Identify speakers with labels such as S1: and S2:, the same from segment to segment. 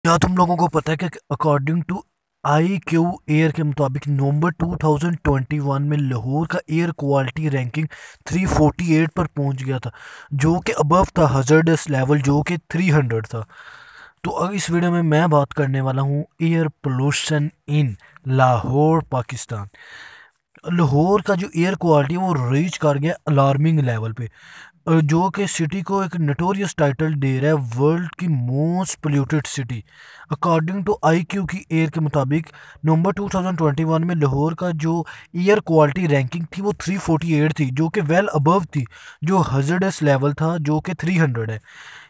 S1: क्या तुम लोगों को पता है कि according to I Q air के मुताबिक नवंबर 2021 में लाहौर का एयर क्वालिटी रैंकिंग 348 पर पहुंच गया था, जो कि अबव था हजार्डस लेवल जो कि 300 था। तो अब इस वीडियो में मैं बात करने वाला हूं air pollution in Lahore Pakistan. Lahore का जो एयर क्वालिटी है वो रीच कर गया अलार्मिंग लेवल पे, जो कि सिटी को एक नोटोरियस टाइटल दे रहा है वर्ल्ड की most polluted city. According to IQ की एयर के मुताबिक नवंबर 2021 में लाहौर का जो एयर क्वालिटी रैंकिंग थी वो 348 थी, जो कि वेल अबव थी जो हजर्डस लेवल था जो कि 300 है।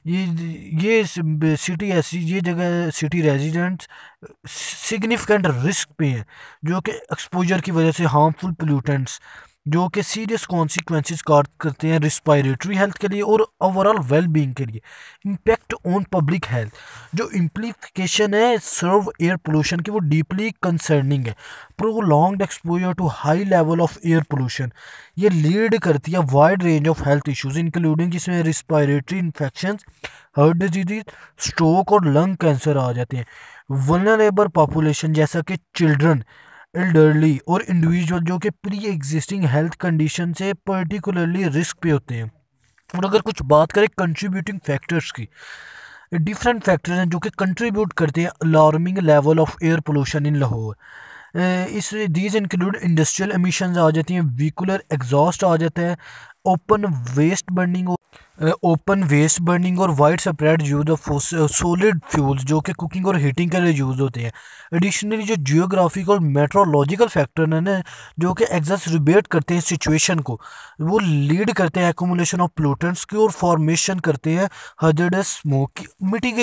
S1: ये सिटी ऐसी ये जगह सिटी रेजिडेंट्स सिग्निफिकेंट रिस्क पे हैं, जो कि एक्सपोजर की वजह से हार्मफुल पोल्यूटेंट्स जो कि सीरियस कॉन्सिक्वेंसेस कार करते हैं रिस्पायरेटरी हेल्थ के लिए और ओवरऑल वेल बीइंग के लिए। इम्पैक्ट ऑन पब्लिक हेल्थ, जो इम्प्लीकेशन है सर्व एयर पोल्यूशन की, वो डीपली कंसर्निंग है। Prolonged exposure to high level of air pollution ये लीड करती है wide range of health issues including जिसमें respiratory infection, heart disease, stroke और लंग कैंसर आ जाते हैं। वल्नरेबल पॉपुलेशन जैसा कि चिल्ड्रन, एल्डरली और इंडिविजुअल जो कि प्री एग्जिस्टिंग हेल्थ कंडीशन से पर्टिकुलरली रिस्क पे होते हैं। और अगर कुछ बात करें कंट्रीब्यूटिंग फैक्टर्स की, डिफरेंट फैक्टर्स हैं जो कि कंट्रीब्यूट करते हैं alarming level of air pollution in Lahore. इस दीज इंक्लूड इंडस्ट्रियल एमिशंस आ जाती हैं, व्हीकुलर एग्जॉस्ट आ जाता है, ओपन वेस्ट बर्निंग और widespread use of solid fuels जो कि कुकिंग और हीटिंग के लिए यूज होते हैं। एडिशनली जो जियोग्राफिकल मेट्रोलॉजिकल फैक्टर है ना, जो कि एग्जैस्परेट करते हैं सिचुएशन को, वो लीड करते हैं एक्यूमुलेशन ऑफ पोल्यूटेंट्स की और फॉर्मेशन करते हैं हजार्डस स्मोक की।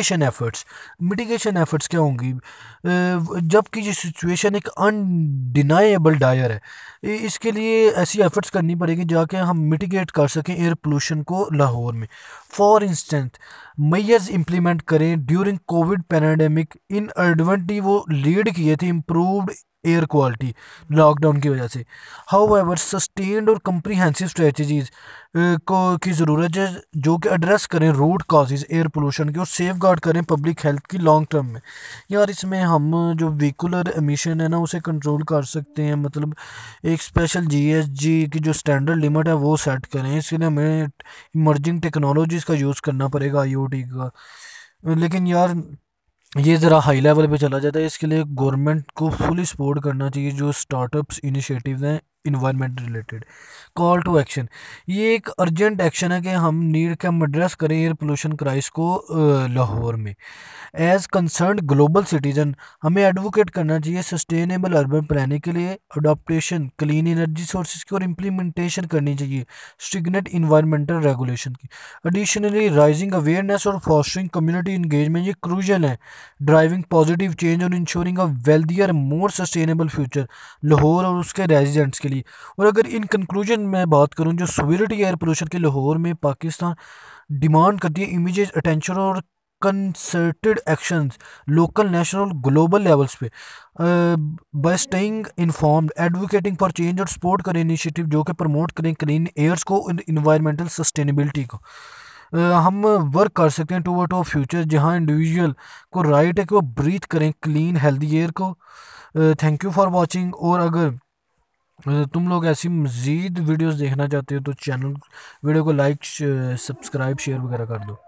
S1: मिटिगेशन एफर्ट्स क्या होंगी, जबकि ये सिचुएशन एक अनडिनाएबल डायर है, इसके लिए ऐसी एफर्ट्स करनी पड़ेगी जाके हम मिटिगेट कर सकें एयर पोल्यूशन को लाहौर में। फॉर इंस्टेंस मेजर्स इम्प्लीमेंट करें during covid pandemic inadvertently वो लीड किए थे इम्प्रूव्ड एयर क्वालिटी लॉकडाउन की वजह से। हाउएवर सस्टेन्ड और कम्प्रीहेंसिव स्ट्रेटजीज को की ज़रूरत है जो कि एड्रेस करें रूट काजेज एयर पोल्यूशन की और सेफ गार्ड करें पब्लिक हेल्थ की लॉन्ग टर्म में। यार इसमें हम जो व्हीकुलर एमिशन है ना उसे कंट्रोल कर सकते हैं, मतलब एक स्पेशल जीएसजी की जो स्टैंडर्ड लिमिट है वो सेट करें। इसके लिए हमें इमर्जिंग टेक्नोलॉजीज़ का यूज़ करना पड़ेगा, आईओटी का। लेकिन यार ये ज़रा हाई लेवल पे चला जाता है, इसके लिए गवर्नमेंट को फुली सपोर्ट करना चाहिए जो स्टार्टअप्स इनिशिएटिव्स हैं environment related. Call to action, ये एक अर्जेंट एक्शन है कि हम नीड के हम एड्रेस करें एयर पोल्यूशन क्राइसिस को लाहौर में। एज कंसर्न ग्लोबल सिटीजन हमें एडवोकेट करना चाहिए सस्टेनेबल अर्बन प्लानिंग के लिए, अडॉप्टेशन क्लीन एनर्जी सोर्सेज की और इम्प्लीमेंटेशन करनी चाहिए स्ट्रिक्ट इन्वायरमेंटल रेगुलेशन की। एडिशनली राइजिंग अवेयरनेस और फॉस्टरिंग कम्युनिटी इंगेजमेंट ये क्रूशियल है ड्राइविंग पॉजिटिव चेंज और ensuring a wealthier more sustainable future Lahore और उसके रेजिडेंट्स के लिए। और अगर इन कंक्लूजन में बात करूं, जो सिवियरिटी एयर पोल्यूशन के लाहौर में पाकिस्तान डिमांड करती है इमीडिएट अटेंशन और कंसर्टेड एक्शंस लोकल नेशनल और ग्लोबल लेवल्स पे, by staying informed advocating for change और सपोर्ट करें इनिशिएटिव जो कि प्रमोट करें क्लीन एयर्स को, इन्वायरमेंटल सस्टेनेबिलिटी को। हम वर्क कर सकते हैं टूवर्ड ऑफ फ्यूचर जहां इंडिविजुअल को राइट है कि वो ब्रीथ करें क्लीन हेल्दी एयर को। Thank you for watching. और अगर तुम लोग ऐसी मज़ीद वीडियोस देखना चाहते हो तो चैनल वीडियो को लाइक सब्सक्राइब शेयर वगैरह कर दो।